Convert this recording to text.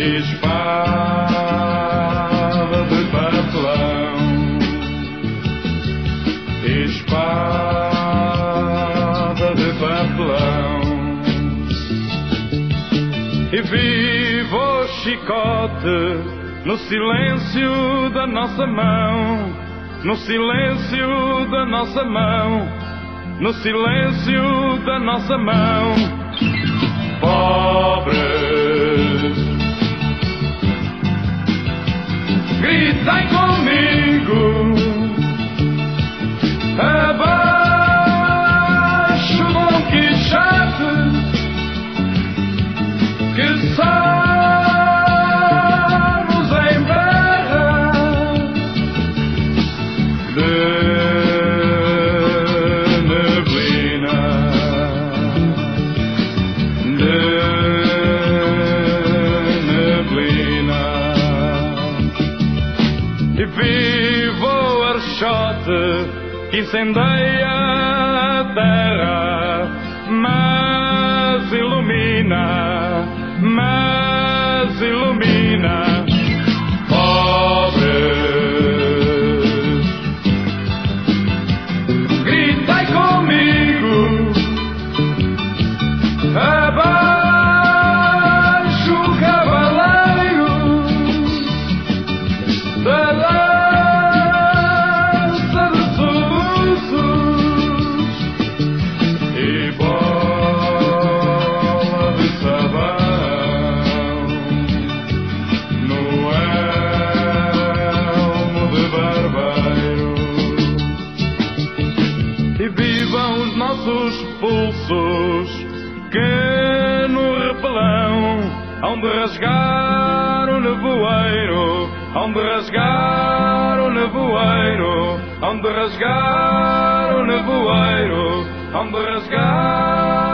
espada de papelão, espada de papelão. E viva o chicote no silêncio da nossa mão, no silêncio da nossa mão, no silêncio da nossa mão. Pobres, gritem comigo, abaixo Dom Quixote, que somos em berra de neblina, de neblina. E viva o archote que incendeia a terra, mas ilumina, mas ilumina. Pobres, gritai comigo, abaixo o cavaleiro da lança de soluços e bola de sabão no elmo de barbeiro. E vivam os nossos pulsos que no repelão hão de rasgar o nevoeiro, hão de rasgar o nevoeiro, hão de rasgar o nevoeiro, hão de rasgar